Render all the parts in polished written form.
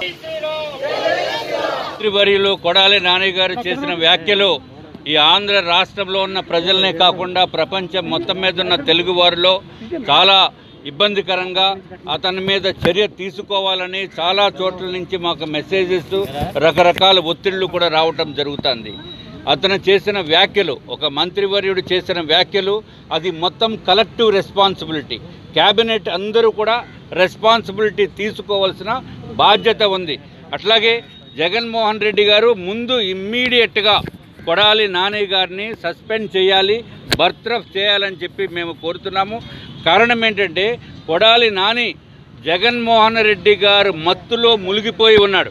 మంత్రివర్యులు కొడాలి నాని గారు చేసిన వ్యాఖ్యలు ఈ ఆంధ్ర రాష్ట్రంలో ఉన్న ప్రజలనే కాకుండా ప్రపంచం మొత్తం మీద ఉన్న తెలుగు వారిలో చాలా ఇబ్బందికరంగా అతని మీద చర్య తీసుకోవాలని చాలా చోట్ల నుంచి మాకు మెసేజెస్ రకరకాల ఒత్తిళ్లు కూడా రావటం జరుగుతుంది. అతను చేసిన వ్యాఖ్యలు, ఒక మంత్రివర్యుడు చేసిన వ్యాఖ్యలు, అది మొత్తం కలెక్టివ్ రెస్పాన్సిబిలిటీ. క్యాబినెట్ అందరూ కూడా రెస్పాన్సిబిలిటీ తీసుకోవాల్సిన బాధ్యత ఉంది. అట్లాగే జగన్మోహన్ రెడ్డి గారు ముందు ఇమ్మీడియట్గా కొడాలి నాని గారిని సస్పెండ్ చేయాలి, బర్తరఫ్ చేయాలని చెప్పి మేము కోరుతున్నాము. కారణం ఏంటంటే కొడాలి నాని జగన్మోహన్ రెడ్డి గారు మత్తులో మునిగిపోయి ఉన్నాడు.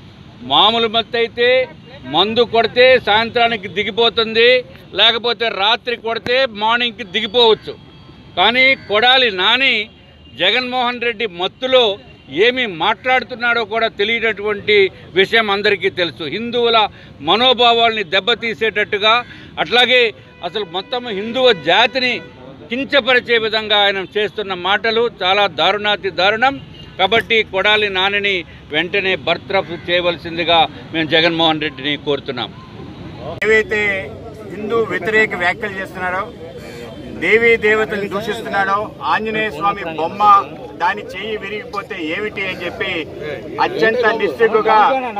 మామూలు మత్తు అయితే మందు కొడితే సాయంత్రానికి దిగిపోతుంది, లేకపోతే రాత్రి కొడితే మార్నింగ్కి దిగిపోవచ్చు. కానీ కొడాలి నాని జగన్మోహన్ రెడ్డి మత్తులో ఏమి మాట్లాడుతున్నాడో కూడా తెలియనటువంటి విషయం అందరికీ తెలుసు. హిందువుల మనోభావాల్ని దెబ్బతీసేటట్టుగా, అట్లాగే అసలు మొత్తం హిందువ జాతిని కించపరిచే విధంగా ఆయన చేస్తున్న మాటలు చాలా దారుణాతి దారుణం. కాబట్టి కొడాలి నానిని వెంటనే బర్తరఫ్ చేయవలసిందిగా మేము జగన్మోహన్ రెడ్డిని కోరుతున్నాం. ఏవైతే హిందూ వ్యతిరేక వ్యాఖ్యలు చేస్తున్నారో, దేవీ దేవతలు దూషిస్తున్నాడో, ఆంజనేయ స్వామి బొమ్మ దాని చెయ్యి విరిగిపోతే ఏమిటి అని చెప్పి అత్యంత నిస్సిగ్గుగా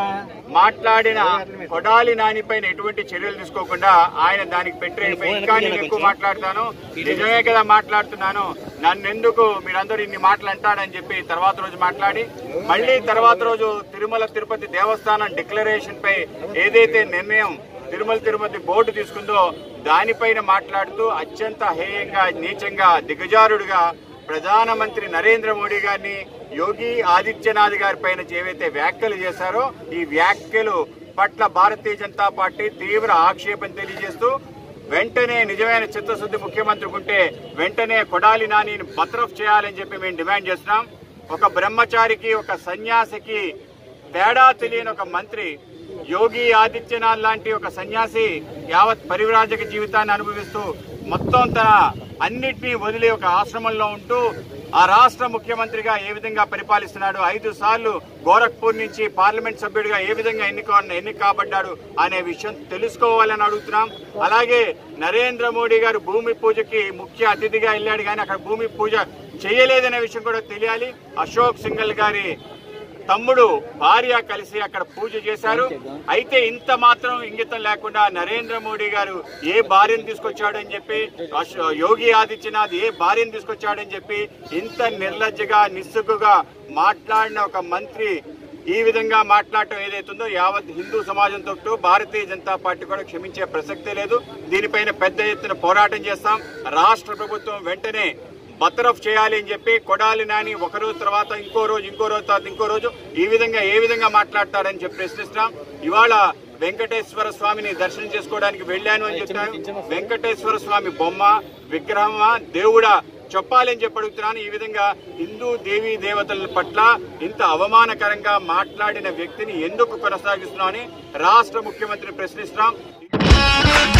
మాట్లాడిన కొడాలి నాని పైన ఎటువంటి చర్యలు తీసుకోకుండా ఆయన దానికి పెట్టిపోయి ఇంకా నేను ఎక్కువ మాట్లాడతాను, నిజమే కదా మాట్లాడుతున్నాను, నన్నెందుకు మీరందరూ ఇన్ని మాటలు అంటాడని చెప్పి తర్వాత రోజు మాట్లాడి, మళ్లీ తర్వాత రోజు తిరుమల తిరుపతి దేవస్థానం డిక్లరేషన్ పై ఏదైతే నిర్ణయం తిరుమల తిరుపతి బోర్డు తీసుకుందో దానిపైన మాట్లాడుతూ అత్యంత హేయంగా, నీచంగా, దిగజారుడుగా ప్రధానమంత్రి నరేంద్ర మోడీ గారిని, యోగి ఆదిత్యనాథ్ గారి పైన ఏవైతే వ్యాఖ్యలు చేశారో ఈ వ్యాఖ్యలు పట్ల భారతీయ జనతా పార్టీ తీవ్ర ఆక్షేపం తెలియజేస్తూ వెంటనే నిజమైన చిత్తశుద్ధి ముఖ్యమంత్రి ఉంటే వెంటనే కొడాలి నానిని బర్తరఫ్ చేయాలని చెప్పి మేము డిమాండ్ చేస్తున్నాం. ఒక బ్రహ్మచారికి, ఒక సన్యాసికి తేడా తెలియని ఒక మంత్రి, యోగి ఆదిత్యనాథ్ లాంటి ఒక సన్యాసి యావత్ పరివ్రాజక జీవితాన్ని అనుభవిస్తూ మొత్తం తన అన్నిటినీ వదిలి ఒక ఆశ్రమంలో ఉంటూ ఆ రాష్ట్ర ముఖ్యమంత్రిగా ఏ విధంగా పరిపాలిస్తున్నాడు, 5 సార్లు గోరఖ్పూర్ నుంచి పార్లమెంట్ సభ్యుడిగా ఏ విధంగా ఎన్నిక కాబడ్డాడు అనే విషయం తెలుసుకోవాలని అడుగుతున్నాం. అలాగే నరేంద్ర మోడీ గారు భూమి పూజకి ముఖ్య అతిథిగా వెళ్ళాడు, కానీ అక్కడ భూమి పూజ చేయలేదనే విషయం కూడా తెలియాలి. అశోక్ సింఘల్ గారి తమ్ముడు భార్య కలిసి అక్కడ పూజ చేశారు. అయితే ఇంత మాత్రం ఇంగితం లేకుండా నరేంద్ర మోడీ గారు ఏ భార్యను తీసుకొచ్చాడని చెప్పి, యోగి ఆదిత్యనాథ్ ఏ భార్యను తీసుకొచ్చాడని చెప్పి ఇంత నిర్లజ్జగా, నిస్సిగ్గుగా మాట్లాడిన ఒక మంత్రి ఈ విధంగా మాట్లాడటం ఏదైతుందో యావత్ హిందూ సమాజంతో భారతీయ జనతా పార్టీ కూడా క్షమించే ప్రసక్తే లేదు. దీనిపైన పెద్ద ఎత్తున పోరాటం చేస్తాం. రాష్ట్ర ప్రభుత్వం వెంటనే బర్తరఫ్ చేయాలి అని చెప్పి కొడాలి నాని ఒక రోజు తర్వాత ఇంకో రోజు తర్వాత ఇంకో రోజు ఈ విధంగా ఏ విధంగా మాట్లాడతాడని చెప్పి ప్రశ్నిస్తున్నాం. ఇవాళ వెంకటేశ్వర స్వామిని దర్శనం చేసుకోవడానికి వెళ్ళాను అని చెప్తాను. వెంకటేశ్వర స్వామి బొమ్మ, విగ్రహమా, దేవుడా చెప్పాలని చెప్పి అడుగుతున్నాను. ఈ విధంగా హిందూ దేవీ దేవతల పట్ల ఇంత అవమానకరంగా మాట్లాడిన వ్యక్తిని ఎందుకు కొనసాగిస్తున్నామని రాష్ట్ర ముఖ్యమంత్రిని ప్రశ్నిస్తున్నాం.